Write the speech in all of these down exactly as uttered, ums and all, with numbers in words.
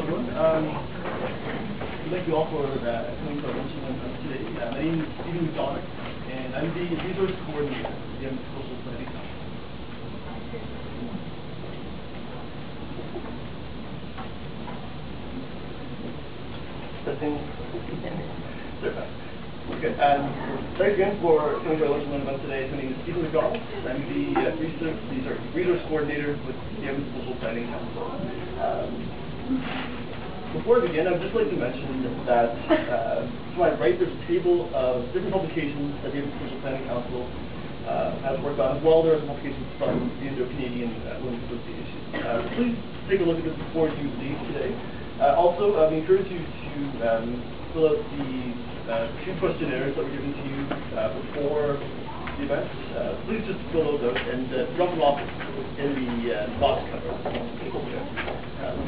everyone. Um, I'd like you all for uh, coming to our luncheon today. Uh, my name is Stephen McDonald, and I'm the resource coordinator for the Immigrant Social Planning Council. Testing. Okay, and thanks again for coming to our luncheon event today. My name is Stephen McDonald. I'm the uh, research, the, sorry, resource coordinator with the Immigrant Social Planning Council. Um, before I begin, I would just like to mention that uh, to my right there's a table of different publications that the Immigrant Social Planning Council uh, has worked on, as well there are publications from the Indo-Canadian uh, Women's Association. Uh, please take a look at this before you leave today. Uh, also, uh, we encourage you to um, fill out the uh, two questionnaires that were given to you uh, before the event. Uh, please just fill those out and uh, drop them off in the uh, box cover. Um,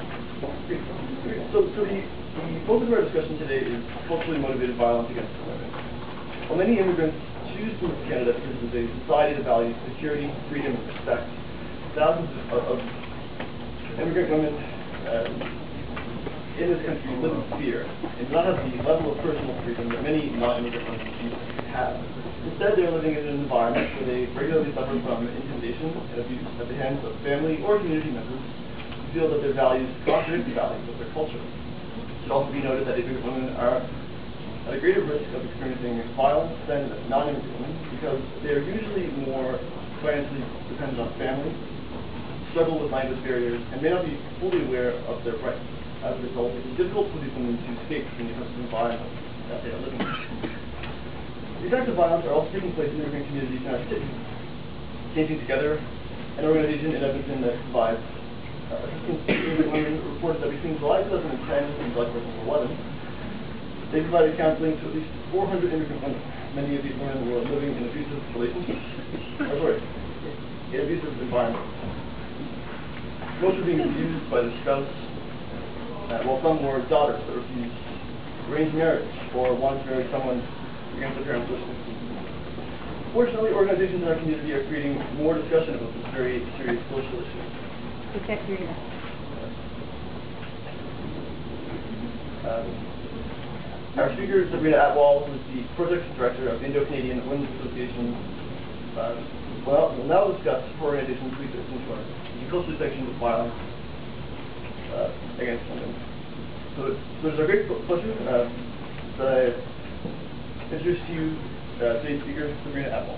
so, so the, the focus of our discussion today is culturally motivated violence against women. While many immigrants choose to move to Canada because of a society that values security, freedom, and respect, thousands of, of immigrant women um, in this country live in fear and do not have the level of personal freedom that many non-immigrant women have. Instead, they're living in an environment where they regularly suffer from intimidation and abuse at the hands of family or community members who feel that their values contradict the values of their culture. It should also be noted that immigrant women are at a greater risk of experiencing violence than non-immigrant women because they are usually more financially dependent on family, struggle with language barriers, and may not be fully aware of their rights. As a result, it is difficult for these women to escape from the oppressive environment that they are living in. These acts of violence are also taking place in immigrant communities in our city. Changing Together, an organization in Edmonton that provides uh, assistance to immigrant women, reported that between July two thousand ten and July two thousand eleven, they provided counseling to at least four hundred immigrant women. Many of these women were living in abusive relationships, or sorry, in abusive environments. Most were being abused by their spouse, Uh, while some were daughters that refused arranged marriage or wanted to marry someone against their parents' wishes. Fortunately, organizations in our community are creating more discussion about this very serious social issue. We can't hear you. Um, our speaker is Sabrina Atwal, who is the project director of the Indo-Canadian Women's Association. Uh, well, we'll now discuss her organization's research into our culturally sanctioned violence Uh, against women. So, so it's a great pleasure uh, that I introduce to you uh, today's speaker, Sabrina Atwal.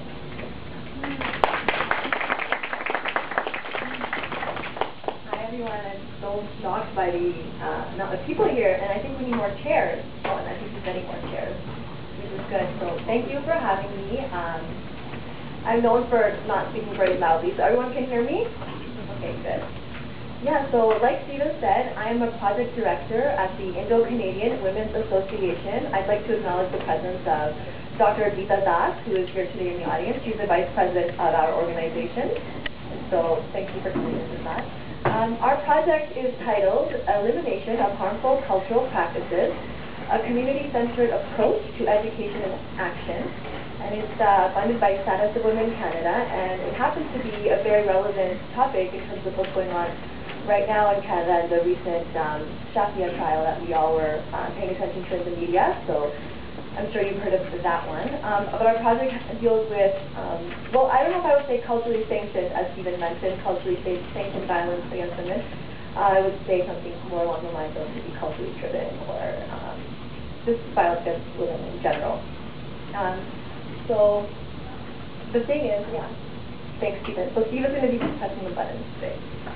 Hi everyone, I'm so shocked by the uh, amount of people here, and I think we need more chairs. Oh, and I think there's many more chairs, which is good. So thank you for having me. Um, I'm known for not speaking very loudly, so everyone can hear me? Okay, good. Yeah, so like Stephen said, I am a project director at the Indo-Canadian Women's Association. I'd like to acknowledge the presence of Doctor Geeta Das, who is here today in the audience. She's the vice president of our organization. So thank you for coming in with that. Um, our project is titled Elimination of Harmful Cultural Practices, a community-centered approach to education and action. And it's uh, funded by Status of Women Canada, and it happens to be a very relevant topic in terms of what's going on right now in Canada, the recent um, Shafia trial that we all were uh, paying attention to in the media, so I'm sure you've heard of that one. Um, but our project deals with, um, well, I don't know if I would say culturally sanctioned, as Stephen mentioned, culturally sanctioned violence against women. Uh, I would say something more along the lines of maybe culturally driven or um, just violence against women in general. Um, so the thing is, yeah. Thanks, Stephen. So Stephen's going to be pressing the buttons today.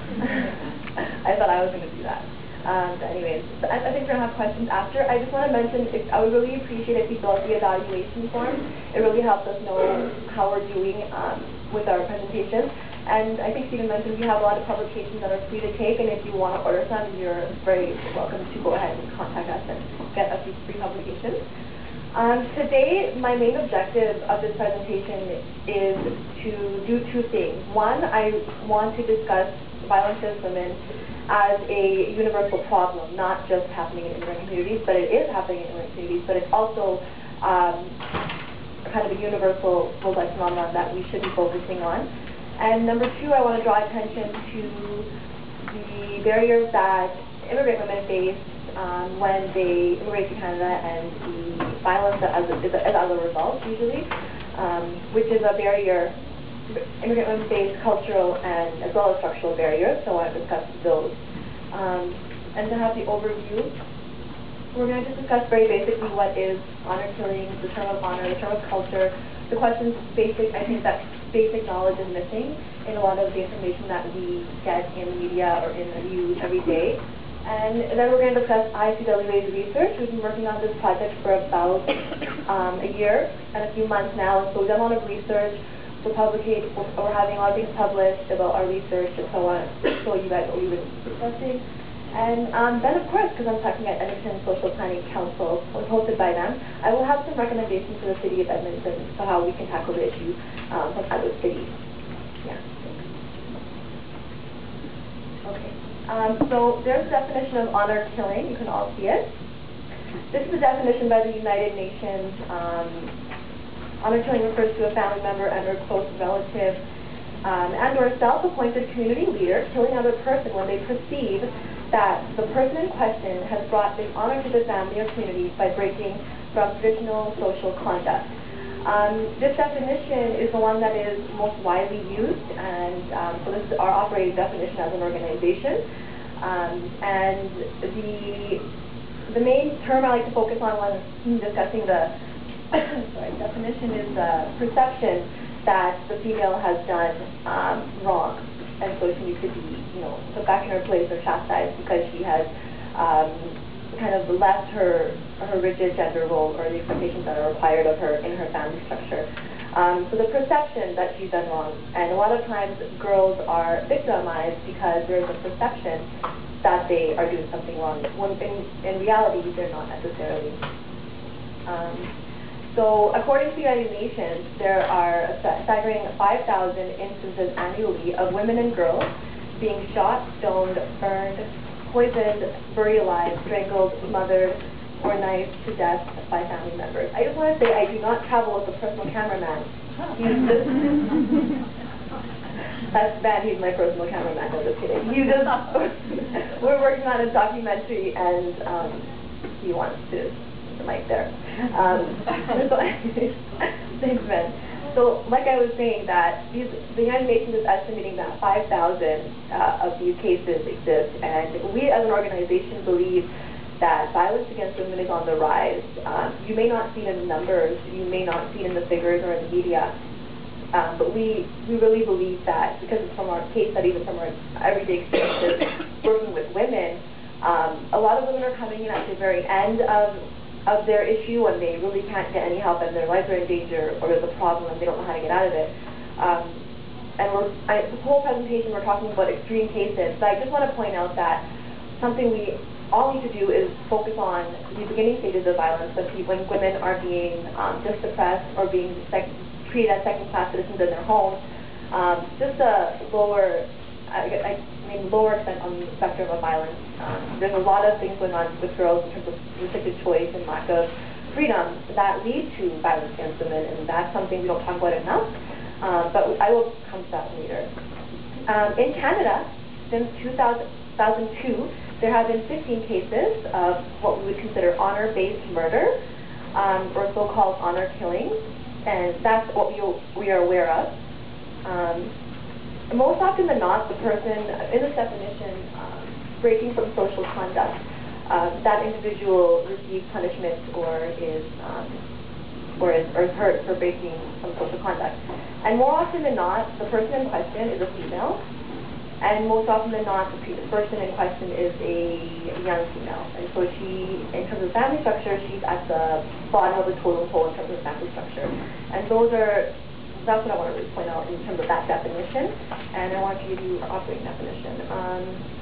I thought I was going to do that. Um, but anyways, so I, I think we're going to have questions after. I just want to mention, if, I would really appreciate if you fill out the evaluation form. It really helps us know how we're doing um, with our presentation. And I think Stephen mentioned we have a lot of publications that are free to take, and if you want to order some, you're very welcome to go ahead and contact us and get a few free publications. Um, today, my main objective of this presentation is to do two things. One, I want to discuss violence against women as a universal problem, not just happening in immigrant communities, but it is happening in immigrant communities, but it's also um, kind of a universal worldwide phenomenon that we should be focusing on. And number two, I want to draw attention to the barriers that immigrant women face um, when they immigrate to Canada, and the violence that as a, is, a, is as a result, usually, um, which is a barrier. Immigrant women face cultural and as well as structural barriers, so I want to discuss those. Um, and to have the overview, we're going to just discuss very basically what is honor killing, the term of honor, the term of culture, the questions basic, I think that basic knowledge is missing in a lot of the information that we get in the media or in the news every day. And then we're going to discuss I C W A's research. We've been working on this project for about um, a year and a few months now, so we've done a lot of research. We're, publicate, we're having a lot of things published about our research, and so I want to show you guys what we've been discussing. And um, then, of course, because I'm talking at Edmonton Social Planning Council, was hosted by them, I will have some recommendations for the City of Edmonton for how we can tackle the issue um, from other cities. Yeah. Okay. Um, so there's a definition of honor killing. You can all see it. This is a definition by the United Nations. Um, honor killing refers to a family member and or close relative um, and or self-appointed community leader killing another person when they perceive that the person in question has brought dishonor to the family or community by breaking from traditional social conduct. Um, this definition is the one that is most widely used, and um, so this is our operating definition as an organization. Um, and the the main term I like to focus on when discussing the sorry, definition is the perception that the female has done um, wrong, and so she needs to be, you know, put back in her place or chastised because she has um, kind of left her her rigid gender role or the expectations that are required of her in her family structure. Um, so the perception that she's done wrong, and a lot of times girls are victimized because there's a perception that they are doing something wrong, when in, in reality they're not necessarily. Um, So, according to the United Nations, there are a staggering five thousand instances annually of women and girls being shot, stoned, burned, poisoned, buried alive, strangled, smothered, or knifed to death by family members. I just want to say I do not travel with a personal cameraman. He's just that's bad. He's my personal cameraman. No, just kidding. He just we're working on a documentary, and um, he wants to. The mic there. Um, so thanks, Ben. So, like I was saying, that these, the United Nations is estimating that five thousand uh, of these cases exist, and we as an organization believe that violence against women is on the rise. Um, you may not see it in the numbers, you may not see it in the figures or in the media, um, but we, we really believe that because it's from our case studies and from our everyday experiences working with women, um, a lot of women are coming in at the very end of of their issue when they really can't get any help and their lives are in danger or there's a problem and they don't know how to get out of it. Um, and we're, I, this whole presentation we're talking about extreme cases, but I just want to point out that something we all need to do is focus on the beginning stages of violence when, people, when women are being um, just suppressed or being sec treated as second-class citizens in their homes. Um, just a lower, I, I mean, lower extent on the spectrum of violence. Um, there's a lot of things going on with girls in terms of restricted choice and lack of freedom that lead to violence against women, and that's something we don't talk about enough, um, but I will come to that later. Um, in Canada, since two thousand two, there have been fifteen cases of what we would consider honor-based murder, um, or so-called honor killings, and that's what we, we are aware of. Um, most often than not, the person in this definition um, breaking from social conduct, um, that individual receives punishment or is um, or is, or is hurt for breaking from social conduct. And more often than not, the person in question is a female, and most often than not, the person in question is a young female. And so she, in terms of family structure, she's at the bottom of the totem pole in terms of family structure. And those are That's what I want to really point out in terms of that definition, and I want to give you an operating definition. Um,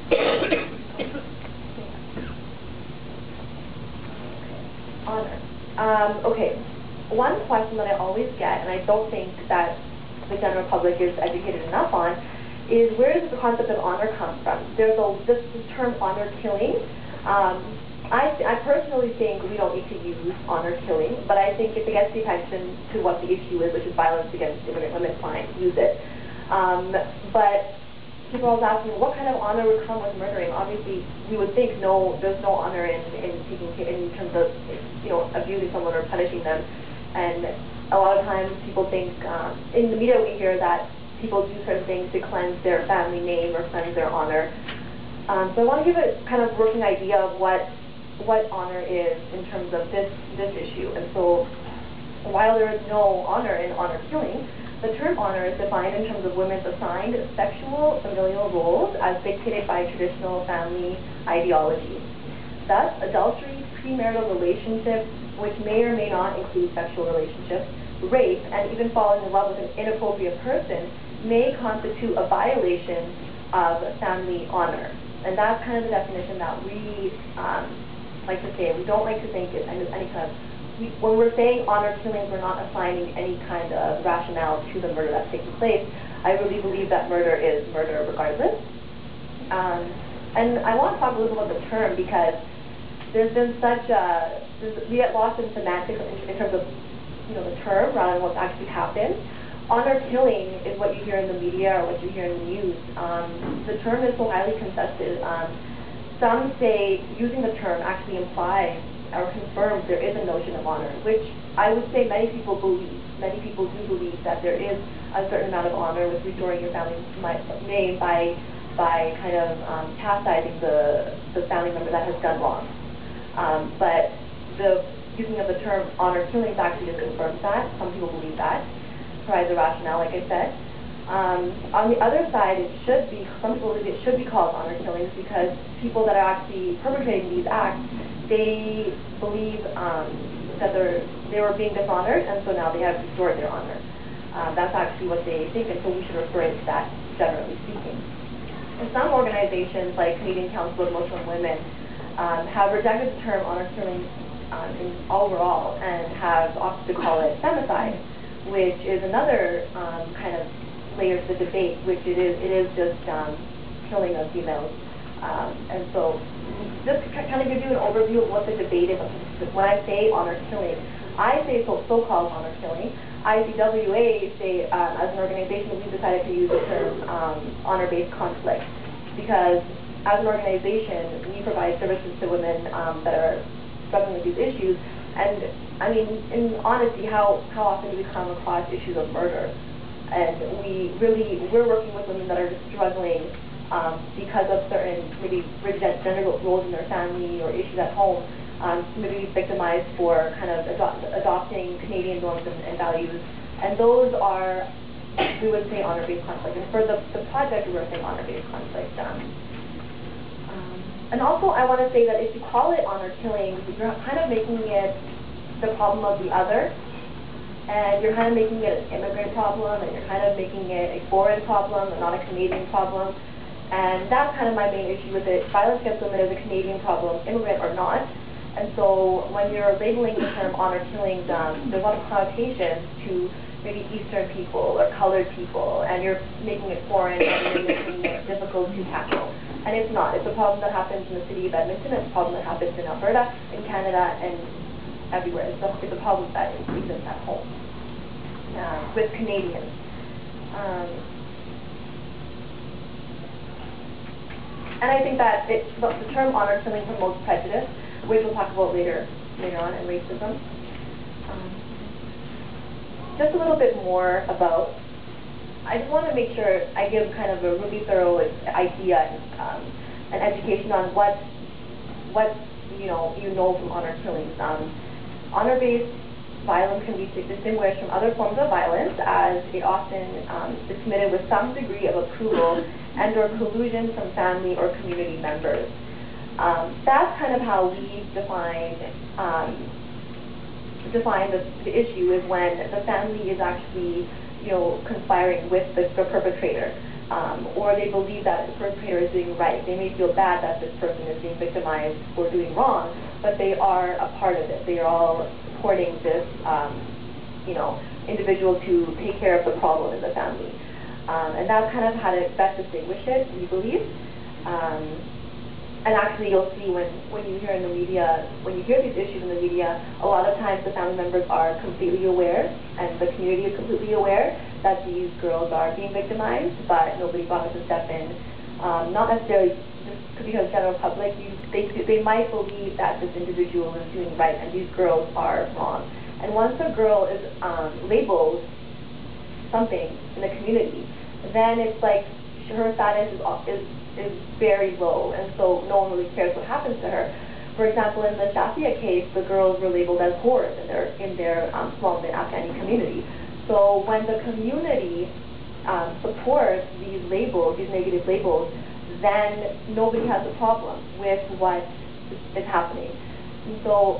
honor. Um, okay, one question that I always get, and I don't think that the general public is educated enough on, is where does the concept of honor come from? There's a, this, this term honor killing. Um, I, I personally think we don't need to use honor killing, but I think if it gets the attention to what the issue is, which is violence against immigrant women, fine, use it. Um, but people always ask me, what kind of honor would come with murdering? Obviously, we would think no, there's no honor in, in taking in terms of, you know, abusing someone or punishing them. And a lot of times people think, um, in the media we hear that people do certain things to cleanse their family name or cleanse their honor. Um, so I want to give a kind of working idea of what what honor is in terms of this this issue. And so, while there is no honor in honor killing, the term honor is defined in terms of women's assigned sexual familial roles as dictated by traditional family ideologies. Thus, adultery, premarital relationships, which may or may not include sexual relationships, rape, and even falling in love with an inappropriate person may constitute a violation of family honor. And that's kind of the definition that we um, like to say. We don't like to think it as any kind of, we, when we're saying honor killings, we're not assigning any kind of rationale to the murder that's taking place. I really believe that murder is murder regardless. Um, and I want to talk a little about the term because there's been such a, we get lost in semantics in, in terms of, you know, the term rather than what's actually happened. Honor killing is what you hear in the media or what you hear in the news. Um, the term is so highly contested. Um, some say using the term actually implies or confirms there is a notion of honor, which I would say many people believe. Many people do believe that there is a certain amount of honor with restoring your family name by by kind of um, chastising the, the family member that has done wrong. Um, but the using of the term honor killings actually just confirms that. Some people believe that. Provides a rationale, like I said. Um, on the other side, it should be, some people believe it should be called honor killings because people that are actually perpetrating these acts, they believe um, that they're, they were being dishonored, and so now they have restored their honor. Um, that's actually what they think, and so we should refer it to that, generally speaking. And some organizations, like Canadian Council of Muslim Women, um, have rejected the term honor killings um, in overall and have opted to call it femicide, which is another um, kind of layer to the debate, which it is, it is just um, killing of females. Um, and so, just to kind of give you an overview of what the debate is, when I say honor killing, I say so, so-called honor killing. I C W A say, uh, as an organization, we've decided to use the term um, honor-based conflict, because as an organization, we provide services to women um, that are struggling with these issues. And I mean, in honesty, how, how often do we come across issues of murder? And we really, we're working with women that are just struggling um, because of certain maybe rigid gender roles in their family or issues at home, um, maybe victimized for kind of ado adopting Canadian norms and, and values. And those are, we would say, honor-based conflict. And for the, the project, we were saying honor-based conflict. Um, um, and also, I want to say that if you call it honor killing, you're kind of making it the problem of the other, and you're kind of making it an immigrant problem, and you're kind of making it a foreign problem, and not a Canadian problem. And that's kind of my main issue with it. Violence against women is a Canadian problem, immigrant or not. And so when you're labeling the term honor killings, um, there's a lot of connotations to maybe Eastern people or colored people, and you're making it foreign and you're making it difficult to tackle. And it's not. It's a problem that happens in the city of Edmonton. It's a problem that happens in Alberta, in Canada, and everywhere. It's a, it's a problem that exists at home uh, with Canadians. Um, and I think that it, the, the term honor killing promotes prejudice, which we'll talk about later later on, and racism. Um, just a little bit more about, I just want to make sure I give kind of a really thorough idea and um, an education on what what you know you know from honor killings. Um, honor-based violence can be distinguished from other forms of violence, as it often um, is committed with some degree of approval and or collusion from family or community members. Um, that's kind of how we define um, define the, the issue, is when the family is actually, you know, conspiring with the, the perpetrator, um, or they believe that the perpetrator is doing right. They may feel bad that this person is being victimized or doing wrong, but they are a part of it. They are all supporting this, um, you know, individual to take care of the problem in the family. Um, and that's kind of how to best distinguish it, we believe. Um, and actually you'll see when, when you hear in the media, when you hear these issues in the media, a lot of times the family members are completely aware, and the community is completely aware that these girls are being victimized, but nobody bothers to step in. Um, not necessarily just because general public, you, they, they might believe that this individual is doing right and these girls are wrong. And once a girl is um, labeled something in the community, then it's like her status is, is, is very low, and so no one really cares what happens to her. For example, in the Shafia case, the girls were labeled as whores in their, in their um, small Afghani community. So when the community um, supports these labels, these negative labels, then nobody has a problem with what is happening. And so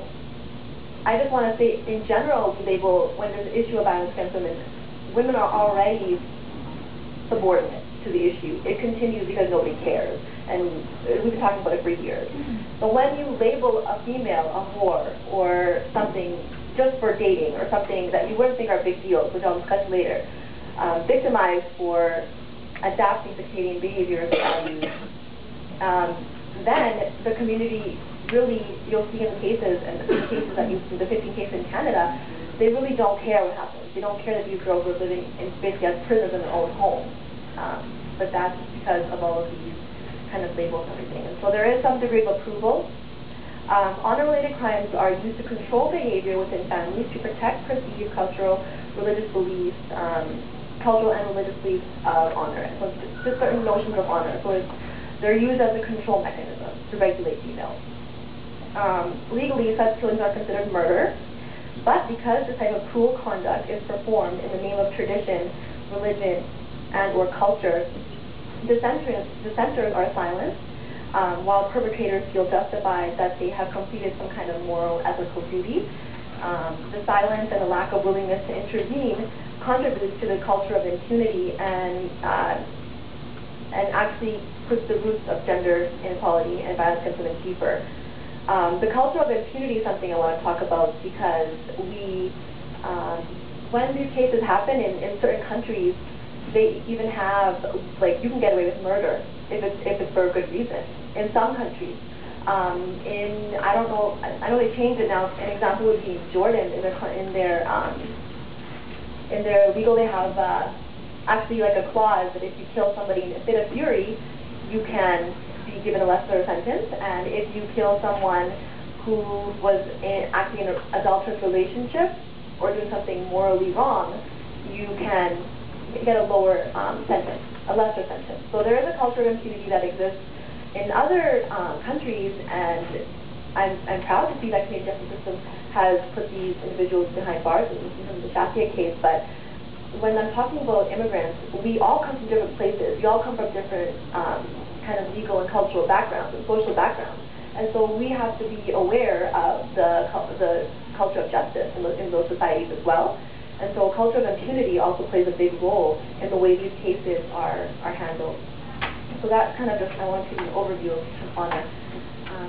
I just want to say, in general, we label, when there's an issue of violence against women, women are already subordinate to the issue. It continues because nobody cares, and we've been talking about it for years. Mm-hmm. But when you label a female a whore or something just for dating, or something that you wouldn't think are big deals, which I'll discuss later, um, victimized for adapting to Canadian behaviors and values, um, then the community really, you'll see in the cases, and the cases that you see, the fifteen cases in Canada, they really don't care what happens. They don't care that these girls were living in, basically as prisoners in their own home. Um, but that's because of all of these kind of labels and everything. And so there is some degree of approval. Um, honor-related crimes are used to control behavior within families to protect perceived cultural, religious beliefs, um, cultural and religious beliefs of honor. So just, just certain notions of honor. So it's, they're used as a control mechanism to regulate females. Um, legally, such killings are considered murder, but because this type of cruel conduct is performed in the name of tradition, religion, and or culture, dissenters, dissenters are silenced, um, while perpetrators feel justified that they have completed some kind of moral, ethical duty. Um, the silence and the lack of willingness to intervene contributes to the culture of impunity and uh, and actually puts the roots of gender inequality and violence against women deeper. Um, the culture of impunity is something I want to talk about because we, um, when these cases happen in, in certain countries, they even have, like, you can get away with murder if it's, if it's for a good reason. In some countries, um, in, I don't know, I, I know they changed it now. An example would be Jordan. In their, in their, um, in their legal, they have uh, actually like a clause that if you kill somebody in a fit of fury, you can be given a lesser sentence, and if you kill someone who was in, acting in an adulterous relationship or doing something morally wrong, you can get a lower um, sentence, a lesser sentence. So there is a culture of impunity that exists in other um, countries, and I'm, I'm proud to see that Canadian justice system has put these individuals behind bars, in, in the Shafia case. But when I'm talking about immigrants, we all come from different places. We all come from different um, kind of legal and cultural backgrounds and social backgrounds. And so we have to be aware of the, the culture of justice in, the, in those societies as well. And so culture of impunity also plays a big role in the way these cases are, are handled. So that's kind of just, I want to give you an overview of honor. Um,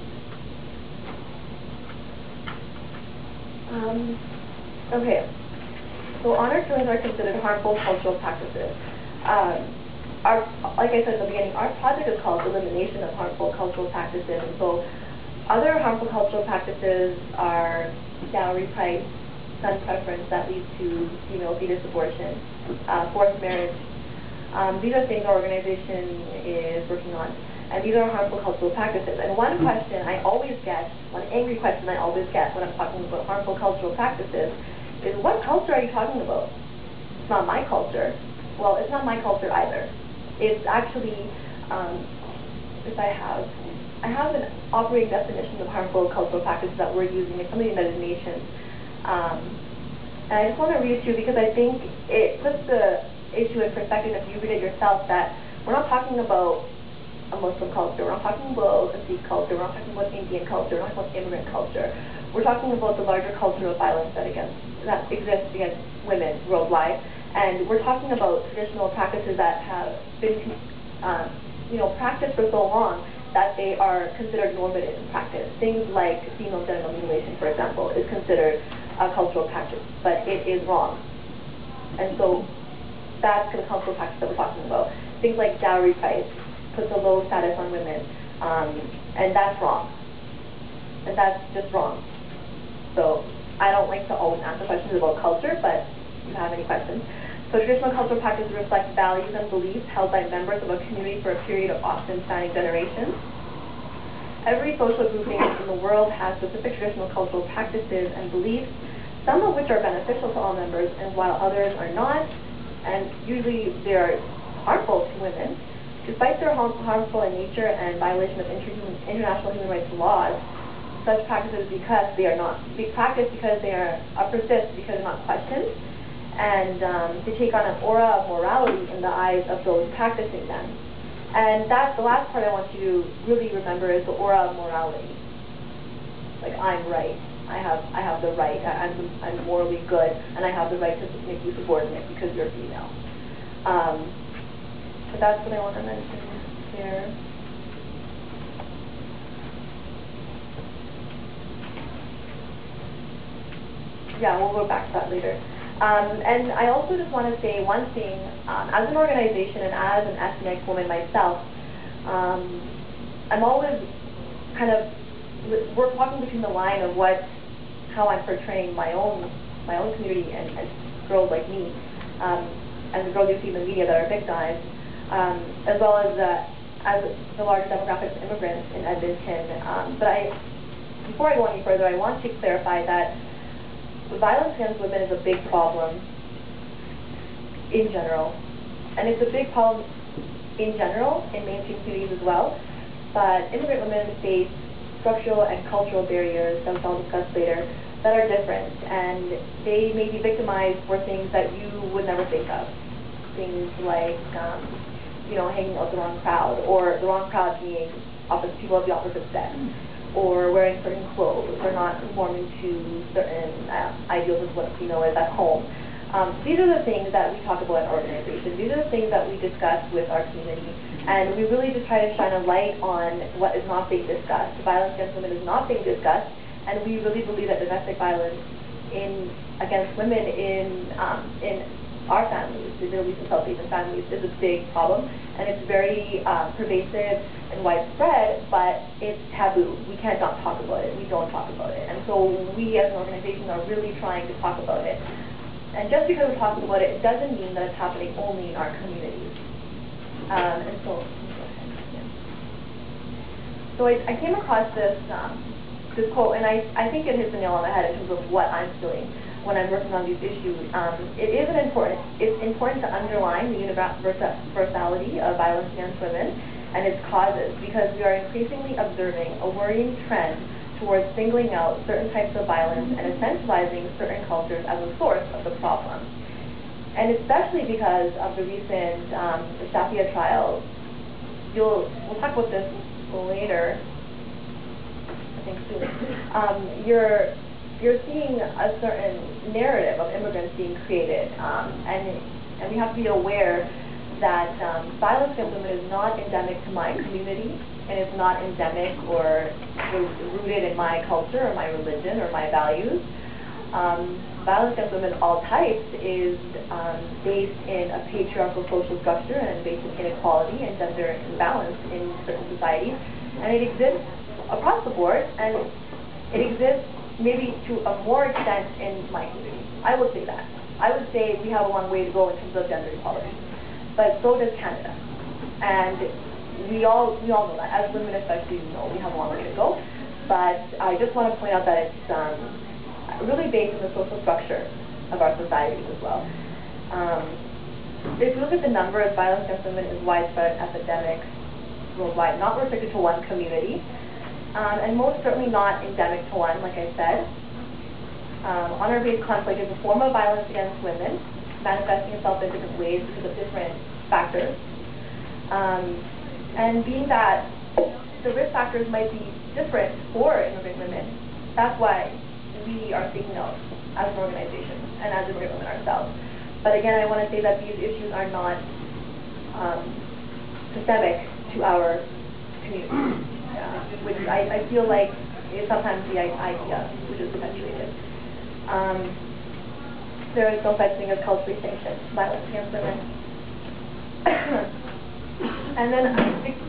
um, okay, so honor killings are considered harmful cultural practices. Um, Our, like I said at the beginning, our project is called Elimination of Harmful Cultural Practices, and so other harmful cultural practices are dowry price, son preference that leads to female fetus abortion, uh, forced marriage. Um, these are things our organization is working on, and these are harmful cultural practices. And one question I always get, one angry question I always get when I'm talking about harmful cultural practices is, what culture are you talking about? It's not my culture. Well, it's not my culture either. It's actually, um, if I have, I have an operating definition of harmful cultural practices that we're using. It's from the United Nations. Um, and I just want to read it to you because I think it puts the issue in perspective if you read it yourself, that we're not talking about a Muslim culture, we're not talking about a Sikh culture, we're not talking about Indian culture, we're not talking about immigrant culture. We're talking about the larger culture of violence that, against, that exists against women worldwide. And we're talking about traditional practices that have been, um, you know, practiced for so long that they are considered normative in practice. Things like female genital mutilation, for example, is considered a cultural practice, but it is wrong. And so that's the cultural practice that we're talking about. Things like dowry price puts a low status on women. Um, and that's wrong. And that's just wrong. So I don't like to always answer questions about culture, but if you have any questions. So traditional cultural practices reflect values and beliefs held by members of a community for a period of often spanning generations. Every social grouping in the world has specific traditional cultural practices and beliefs, some of which are beneficial to all members, and while others are not, and usually they are harmful to women. Despite their harm, harmful in nature and violation of inter international human rights laws, such practices because they are not be practiced because they are uh, persist because they're not questioned, and um, they take on an aura of morality in the eyes of those practicing them. And that's the last part I want you to really remember is the aura of morality. Like, I'm right. I have I have the right. I, I'm I'm morally good, and I have the right to make you subordinate because you're female. Um, but that's what I want to mention here. Yeah, we'll go back to that later. Um, and I also just want to say one thing, um, as an organization and as an ethnic woman myself, um, I'm always kind of we're walking between the line of what, how I'm portraying my own, my own community and, and girls like me, um, and the girls you see in the media that are victimized, um, as well as uh, as the larger demographics of immigrants in Edmonton. Um, but I, before I go any further, I want to clarify that violence against women is a big problem in general, and it's a big problem in general in mainstream communities as well, but immigrant women face structural and cultural barriers that I'll discuss later that are different, and they may be victimized for things that you would never think of. Things like, um, you know, hanging out with the wrong crowd, or the wrong crowd being opposite, people of the opposite sex, or wearing certain clothes, or not conforming to certain uh, ideals of what a female is at home. Um, these are the things that we talk about in our organization. These are the things that we discuss with our community. And we really just try to shine a light on what is not being discussed. Violence against women is not being discussed, and we really believe that domestic violence in against women in um, in our families, the Middle East and South Asian families, is a big problem, and it's very uh, pervasive and widespread, but it's taboo. We can't not talk about it. We don't talk about it. And so we as an organization are really trying to talk about it. And just because we're talking about it, it doesn't mean that it's happening only in our communities. Um, and so, yeah. so I, I came across this um, this quote, and I, I think it hits the nail on the head in terms of what I'm doing when I'm working on these issues. Um, it is an important, it's important to underline the universality of violence against women and its causes, because we are increasingly observing a worrying trend towards singling out certain types of violence and essentializing certain cultures as a source of the problem. And especially because of the recent um, the Shafia trial. You'll, we'll talk about this later, I think soon. Um, you're, you're seeing a certain narrative of immigrants being created, um, and, and we have to be aware that um, violence against women is not endemic to my community, and it's not endemic or rooted in my culture or my religion or my values. Um, violence against women of all types is um, based in a patriarchal social structure and based in inequality and gender imbalance in certain societies, and it exists across the board, and it exists maybe to a more extent in my community. I would say that. I would say we have a long way to go in terms of gender equality, but so does Canada. And we all we all know that. As women especially, we know we have a long way to go. But I just want to point out that it's um, really based on the social structure of our societies as well. Um, if you look at the numbers, violence against women is widespread epidemic worldwide, not restricted to one community. Um, and most certainly not endemic to one, like I said. Um, honor-based conflict is a form of violence against women, manifesting itself in different ways because of different factors. Um, and being that the risk factors might be different for immigrant women, that's why we are speaking out as an organization and as immigrant women ourselves. But again, I want to say that these issues are not um, systemic to our community. Uh, which I, I feel like is sometimes the idea which is perpetuated. Um, there is no such thing as culturally sanctioned violence against women. And then I think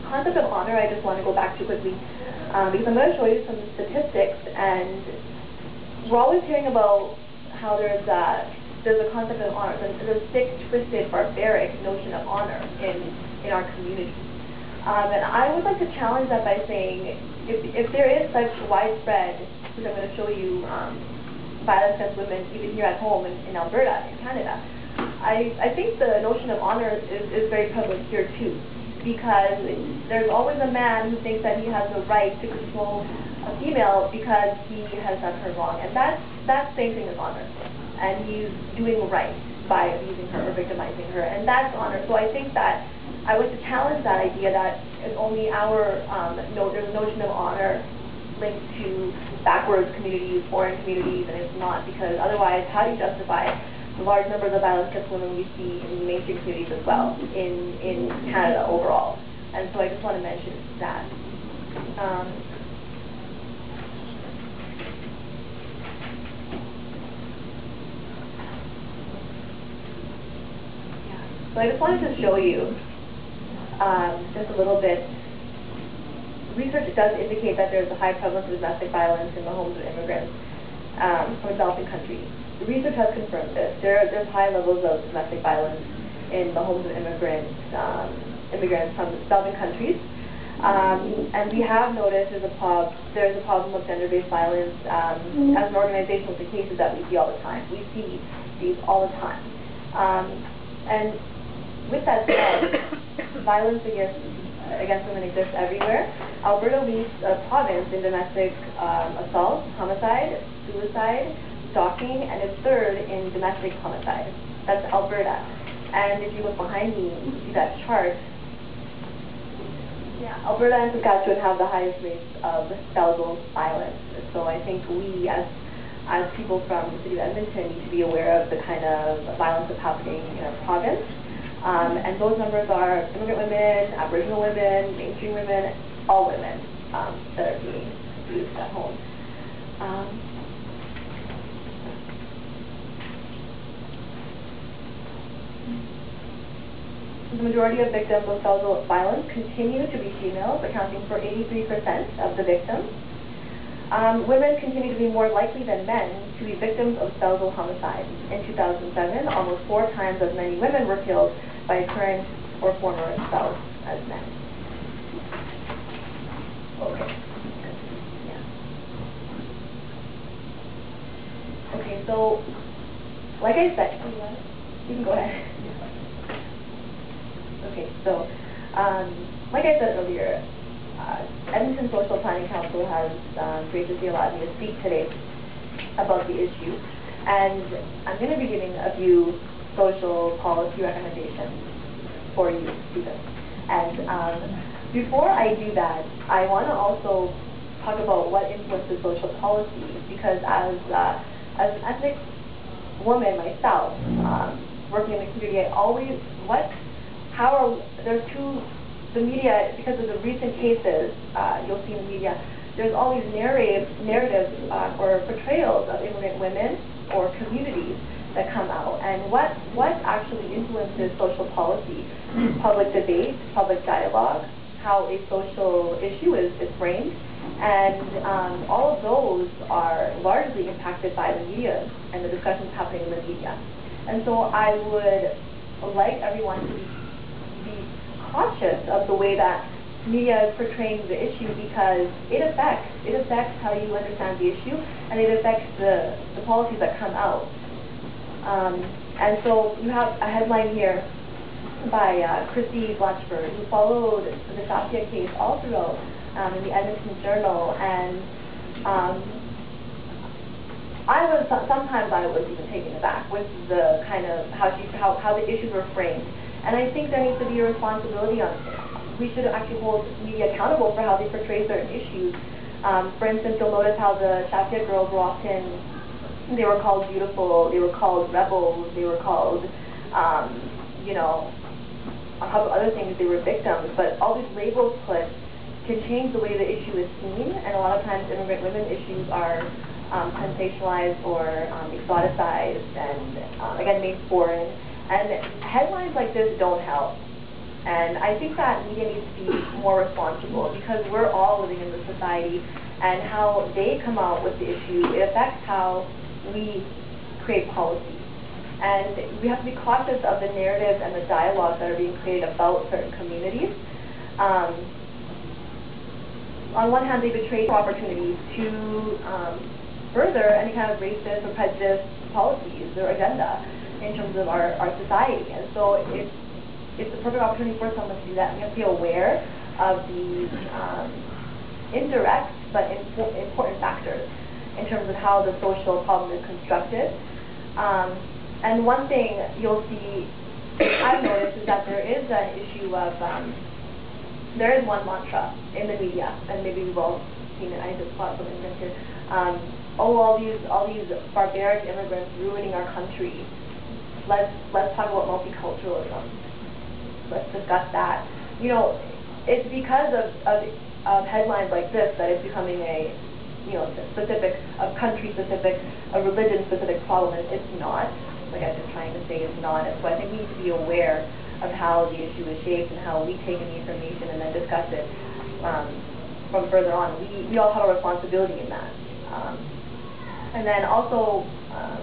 concept of honor, I just want to go back to quickly, um, because I'm going to show you some statistics, and we're always hearing about how there's a, there's a concept of honor, there's a sick, twisted, barbaric notion of honor in, in our community. Um, and I would like to challenge that by saying, if, if there is such widespread, which I'm going to show you, um, violence against women, even here at home in, in Alberta, in Canada, I, I think the notion of honor is, is very prevalent here too, because there's always a man who thinks that he has the right to control a female because he has done her wrong, and that's, that's same thing as honor, and he's doing right by abusing her or victimizing her, and that's honor. So I think that I would to challenge that idea that it's only our, um, no, there's a notion of honor linked to backwards communities, foreign communities, and it's not, because otherwise how do you justify the large numbers of violence against women we see in mainstream communities as well, in, in Canada overall. And so I just want to mention that. Um, yeah. So I just wanted to show you um, just a little bit. Research does indicate that there's a high prevalence of domestic violence in the homes of immigrants um, from developing countries. The research has confirmed this. There, there's high levels of domestic violence in the homes of immigrants, um, immigrants from developing countries. Um, and we have noticed there's a, prob there's a problem of gender-based violence um, as an organization with the cases that we see all the time. We see these all the time. Um, and with that said, violence against against women exists everywhere. Alberta leads a province in domestic um, assault, homicide, suicide, stalking, and is third in domestic homicide. That's Alberta. And if you look behind me, you see that chart. Yeah, Alberta and Saskatchewan have the highest rates of spousal violence. So I think we, as as people from the city of Edmonton, need to be aware of the kind of violence that's happening in our province. Um, and those numbers are immigrant women, Aboriginal women, mainstream women, all women um, that are being abused at home. Um, the majority of victims of spousal violence continue to be females, accounting for eighty-three percent of the victims. Um, women continue to be more likely than men to be victims of spousal homicide. In two thousand seven, almost four times as many women were killed by a current or former spouse as men. Okay. Yeah. Okay, so, like I said, you can go ahead. Okay, so, um, like I said earlier, Uh, Edmonton Social Planning Council has um, graciously allowed me to speak today about the issue, and I'm going to be giving a few social policy recommendations for you students. And um, before I do that, I want to also talk about what influences social policy, because as uh, as an ethnic woman myself, um, working in the community, I always what how are there's two. The media, because of the recent cases, uh, you'll see in the media, there's all these narratives, narratives uh, or portrayals of immigrant women or communities that come out. And what, what actually influences social policy? Public debate, public dialogue, how a social issue is, is framed. And um, all of those are largely impacted by the media and the discussions happening in the media. And so I would like everyone to be cautious of the way that media is portraying the issue, because it affects it affects how you understand the issue, and it affects the, the policies that come out. Um, and so you have a headline here by uh, Christy Blatchford, who followed the Shafia case all throughout um, in the Edmonton Journal, and um, I was sometimes I was even taken aback with the kind of how she how how the issues were framed. And I think there needs to be a responsibility on this. We should actually hold media accountable for how they portray certain issues. Um, for instance, you'll notice how the Shafia girls were often, they were called beautiful, they were called rebels, they were called, um, you know, a couple other things, they were victims. But all these labels put can change the way the issue is seen, and a lot of times immigrant women issues are um, sensationalized or um, exoticized and, uh, again, made foreign. And headlines like this don't help. And I think that media needs to be more responsible because we're all living in this society, and how they come out with the issue, it affects how we create policy. And we have to be cautious of the narratives and the dialogues that are being created about certain communities. Um, on one hand, they betray opportunities to um, further any kind of racist or prejudiced policies or agenda in terms of our, our society. And so it's, it's the perfect opportunity for someone to do that. We have to be aware of these um, indirect but impo important factors in terms of how the social problem is constructed. Um, and one thing you'll see, I've noticed, is that there is an issue of, um, there is one mantra in the media, and maybe we've all seen it. I just thought something here. Um, oh, all these, all these barbaric immigrants ruining our country. Let's let's talk about multiculturalism. Let's discuss that. You know, it's because of, of of headlines like this that it's becoming a, you know, specific, a country-specific, a religion-specific problem. It's not. Like I've been trying to say, it's not. And so I think we need to be aware of how the issue is shaped and how we take in the information and then discuss it um, from further on. We, we all have a responsibility in that. Um, and then also, um,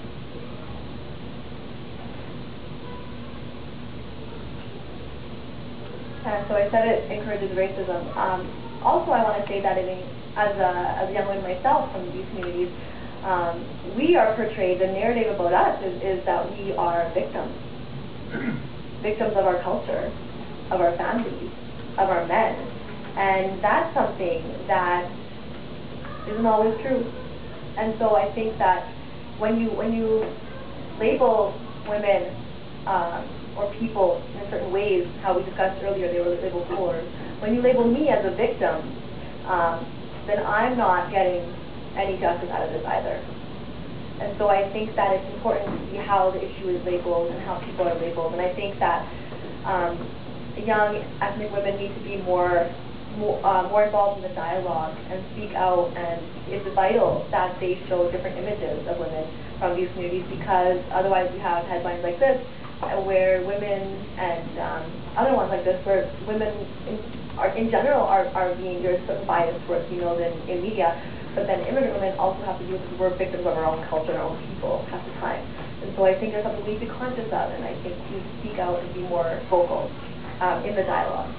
and so I said it encourages racism. Um, also, I want to say that in, as, a, as a young woman myself from these communities, um, we are portrayed, the narrative about us is, is that we are victims. Victims of our culture, of our families, of our men. And that's something that isn't always true. And so I think that when you, when you label women um, or people in certain ways, how we discussed earlier, they were labeled whores, when you label me as a victim, um, then I'm not getting any justice out of this either. And so I think that it's important to see how the issue is labeled and how people are labeled. And I think that um, young ethnic women need to be more, more, uh, more involved in the dialogue and speak out. And it's vital that they show different images of women from these communities, because otherwise we have headlines like this where women and um, other ones like this where women in, are, in general are, are being, there's certain bias towards females in, in media. But then immigrant women also have to do because we're victims of our own culture and our own people half the time. And so I think there's something we need to be conscious of, and I think we need to speak out and be more vocal um, in the dialogue.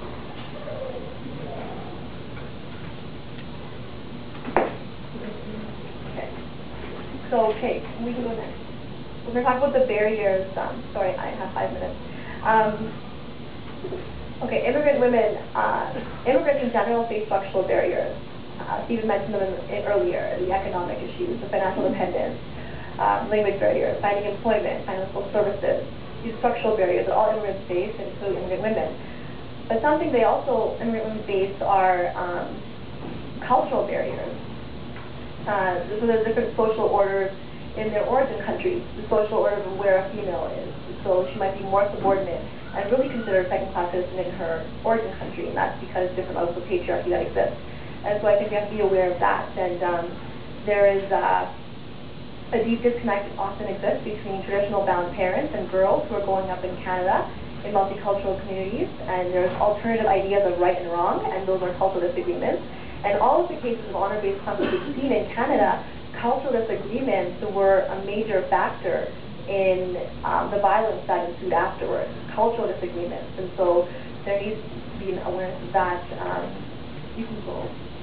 Okay. So, okay, we can go next. We're going to talk about the barriers. Um, sorry, I have five minutes. Um, okay, immigrant women, uh, immigrants in general face structural barriers. Uh, Stephen mentioned them in, in earlier, the economic issues, the financial dependence, um, language barriers, finding employment, financial services. These structural barriers that all immigrants face, including immigrant women. But something they also, immigrant women face, are um, cultural barriers. Uh, so there's different social orders in their origin countries, the social order of where a female is. So she might be more subordinate and really considered a second-class citizen in her origin country, and that's because different levels of patriarchy that exist. And so I think we have to be aware of that. And um, there is uh, a deep disconnect that often exists between traditional bound parents and girls who are growing up in Canada in multicultural communities. And there's alternative ideas of right and wrong, and those are cultural disagreements. And all of the cases of honor-based conflict we've seen in Canada, cultural disagreements were a major factor in um, the violence that ensued afterwards, cultural disagreements. And so there needs to be an awareness of that. Um, you can go.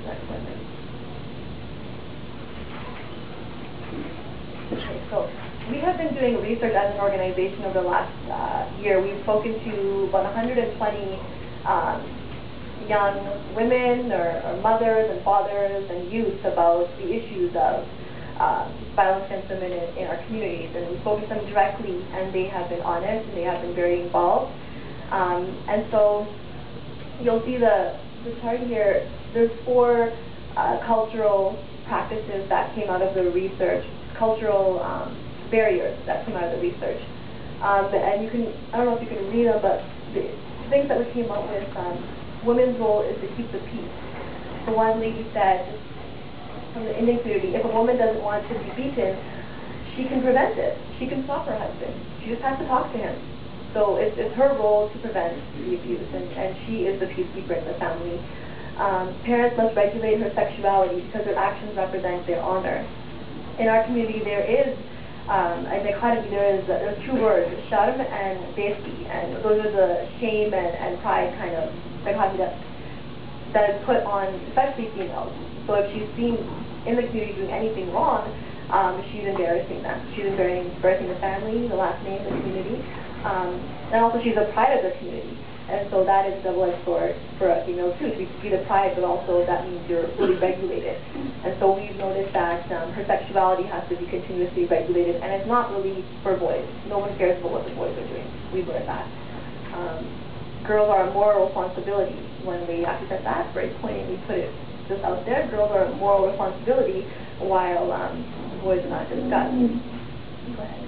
Okay, so we have been doing research as an organization over the last uh, year. We've spoken to about one hundred twenty um, young women or, or mothers and fathers and youth about the issues of uh, violence against women in, in our communities. And we've spoken to them directly, and they have been honest and they have been very involved. Um, and so you'll see the, the chart here. There's four uh, cultural practices that came out of the research, cultural um, barriers that came out of the research. Um, and you can, I don't know if you can read them, but the things that we came up with, um, women's role is to keep the peace. So one lady said, from the Indian community, if a woman doesn't want to be beaten, she can prevent it. She can stop her husband. She just has to talk to him. So it's, it's her role to prevent the abuse, and, and she is the peacekeeper in the family. Um, parents must regulate her sexuality because her actions represent their honor. In our community, there is um, a dichotomy. There is uh, there's two words, sharm and besti, and those are the shame and, and pride kind of dichotomy that, that is put on especially females. So if she's seen in the community doing anything wrong, um, she's embarrassing them. She's embarrassing the family, the last name, the community. Um, and also she's the pride of the community. And so that is a double-edged sword for a female too, to be, to be the pride, but also that means you're fully regulated. And so we've noticed that um, her sexuality has to be continuously regulated, and it's not really for boys. No one cares about what the boys are doing. We've learned that. Um, girls are a moral responsibility. When we actually said that, very poignantly put it just out there, girls are a moral responsibility, while um, boys are not discussed. Go ahead.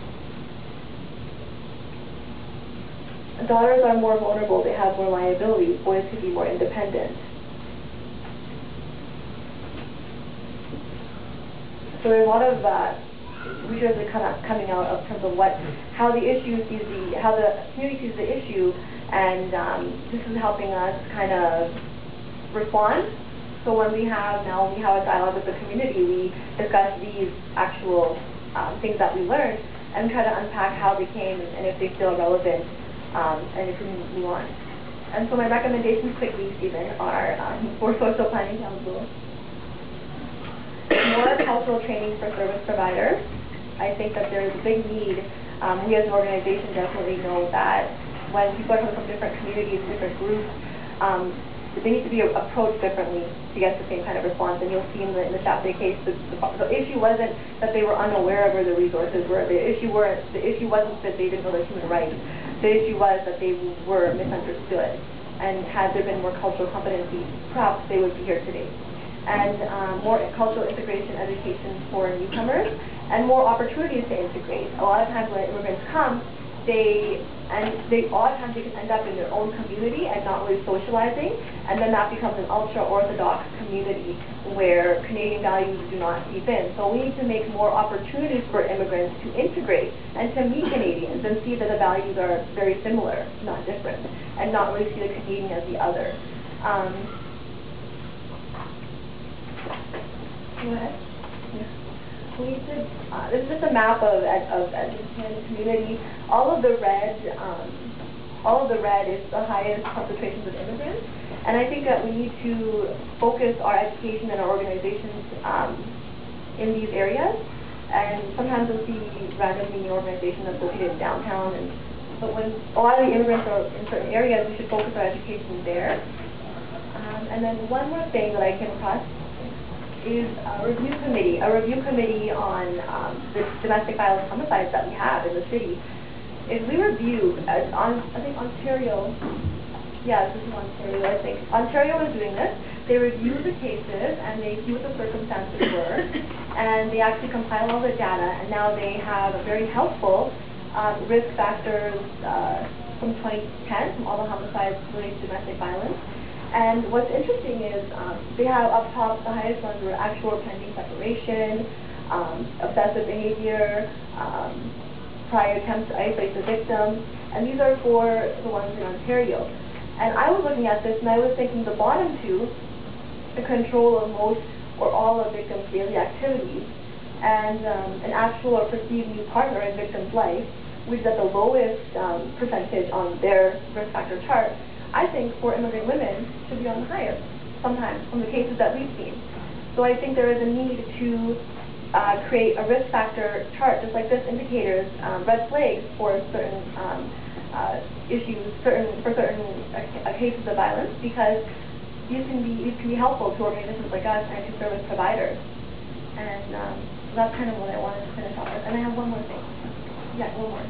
Daughters are more vulnerable, they have more liability, boys could be more independent. So there's a lot of uh, research that kind of coming out of terms of what, how the issue sees the, how the community sees the issue, and um, this is helping us kind of respond. So when we have, now we have a dialogue with the community, we discuss these actual um, things that we learned, and try to unpack how they came, and, and if they still relevant. Um, and if we move on. And so my recommendations quickly, Stephen, are um, for Social Planning Council. More cultural training for service providers. I think that there is a big need. Um, we as an organization definitely know that when people are coming from different communities, different groups, um, they need to be approached differently to get the same kind of response. And you'll see in the, in the Chaplin case, the, the, the issue wasn't that they were unaware of where the resources were. The issue were the issue wasn't that they didn't know their human rights. The issue was that they were misunderstood. And had there been more cultural competency, perhaps they would be here today. And um, more cultural integration education for newcomers, and more opportunities to integrate. A lot of times when immigrants come, they and they a lot of times they can end up in their own community and not really socializing, and then that becomes an ultra-orthodox community where Canadian values do not seep in. So we need to make more opportunities for immigrants to integrate and to meet Canadians and see that the values are very similar, not different, and not really see the Canadian as the other. Um, go ahead. We did, uh, this is just a map of of Edmonton community. All of the red, um, all of the red is the highest concentrations of immigrants, and I think that we need to focus our education and our organizations um, in these areas. And sometimes you'll see randomly new organizations that's located in downtown, and but when a lot of the immigrants are in certain areas, we should focus our education there. Um, and then one more thing that I came across is a review committee, a review committee on um, the domestic violence homicides that we have in the city. If we review, as on, I think Ontario, yeah, this is Ontario, I think. Ontario is doing this. They review the cases and they see what the circumstances were, and they actually compile all the data, and now they have a very helpful um, risk factors uh, from twenty ten, from all the homicides related to domestic violence. And what's interesting is um, they have up top, the highest ones were actual or pending separation, um, obsessive behavior, um, prior attempts to isolate the victim, and these are for the ones in Ontario. And I was looking at this and I was thinking the bottom two, the control of most or all of victims' daily activities, and um, an actual or perceived new partner in victim's life, which is at the lowest um, percentage on their risk factor chart, I think for immigrant women should be on the highest, sometimes, from the cases that we've seen. So I think there is a need to uh, create a risk factor chart, just like this, indicators, um, red flags for certain um, uh, issues, certain for certain uh, cases of violence, because these can be these can be helpful to organizations like us and to service providers. And um, so that's kind of what I wanted to finish off with. And I have one more thing. Yeah, one more.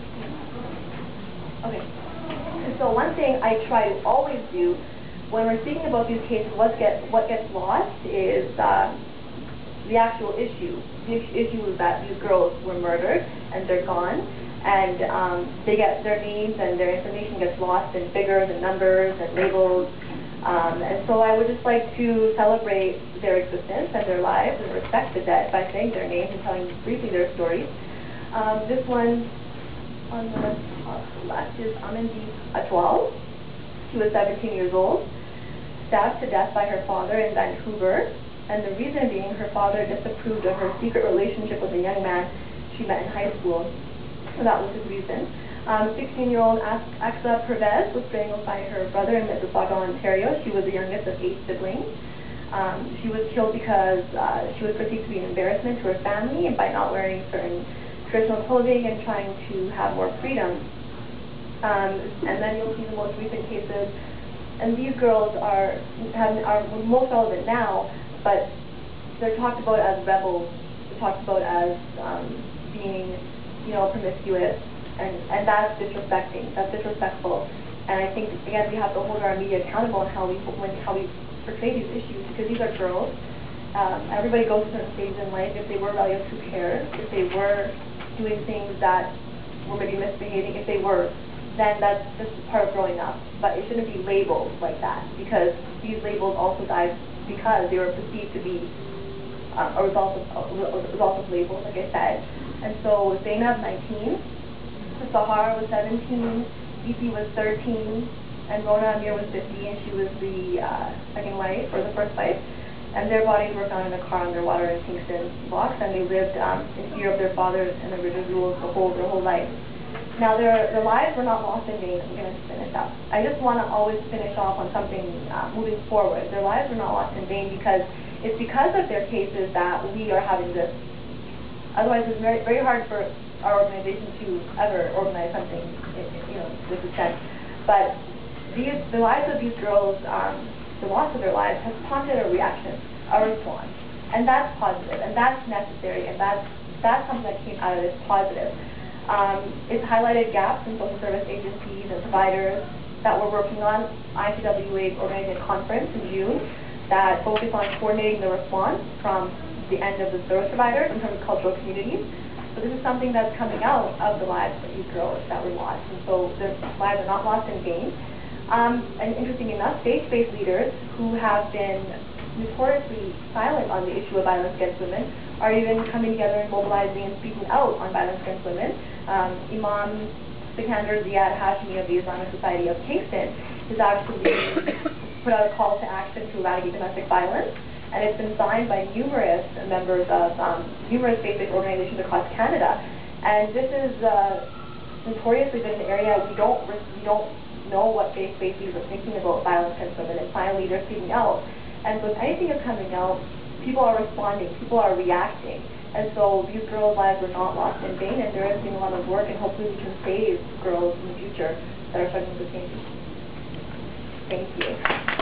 Okay. And so one thing I try to always do when we're speaking about these cases, what gets what gets lost is uh, the actual issue. The issue is that these girls were murdered and they're gone, and um, they get their names and their information gets lost in figures and numbers and labels. Um, and so I would just like to celebrate their existence and their lives and respect the dead by saying their names and telling briefly their stories. Um, this one on the top left is Atwal. She was seventeen years old, stabbed to death by her father in Vancouver, and the reason being her father disapproved of her secret relationship with a young man she met in high school. So that was his reason. sixteen-year-old um, Aksa Pervez was strangled by her brother in Mississauga, Ontario. She was the youngest of eight siblings. Um, she was killed because uh, she was perceived to be an embarrassment to her family and by not wearing certain traditional clothing and trying to have more freedom. Um, and then you'll see the most recent cases, and these girls are, have, are most relevant now, but they're talked about as rebels, they're talked about as um, being, you know, promiscuous, and, and that's disrespecting, that's disrespectful. And I think, again, we have to hold our media accountable on how we, when, how we portray these issues, because these are girls. Um, everybody goes through certain stages in life. If they were rebellious, who cares? If they were doing things that were maybe misbehaving, if they were, then that's just part of growing up. But it shouldn't be labeled like that, because these labels also died because they were perceived to be um, a result of, a result of labels, like I said. And so Zainab, nineteen, Sahar was seventeen, Ifi was thirteen, and Rona Amir was fifty, and she was the uh, second wife, or the first wife. And their bodies were found in a car underwater in Kingston blocks, and they lived um, in fear of their fathers and the religious rules the whole, their whole life. Now, their, their lives were not lost in vain. I'm going to finish up. I just want to always finish off on something uh, moving forward. Their lives were not lost in vain because it's because of their cases that we are having this. Otherwise, it's very, very hard for our organization to ever organize something, you know, to this extent. But these, the lives of these girls, um, the loss of their lives, has prompted a reaction, a response. And that's positive, and that's necessary, and that's, that's something that came out of this positive. Um, it's highlighted gaps in social service agencies and providers that we're working on. I C W A organized a conference in June that focused on coordinating the response from the end of the service providers in terms of cultural communities. So this is something that's coming out of the lives of these girls that were lost, and so their lives are not lost in vain. Um, and interesting enough, faith-based leaders who have been notoriously silent on the issue of violence against women are even coming together and mobilizing and speaking out on violence against women. Um, Imam Sikander Ziad Hashmi of the Islamic Society of Kingston has actually put out a call to action to eradicate domestic violence, and it's been signed by numerous members of um, numerous faith-based organizations across Canada. And this is uh, notoriously been an area we don't we don't know what faith-based leaders are thinking about violence against women, and finally they're speaking out. And so if anything is coming out, people are responding, people are reacting. And so these girls' lives were not lost in vain, and there is being a lot of work, and hopefully we can save girls in the future that are struggling with the same issues. Thank you.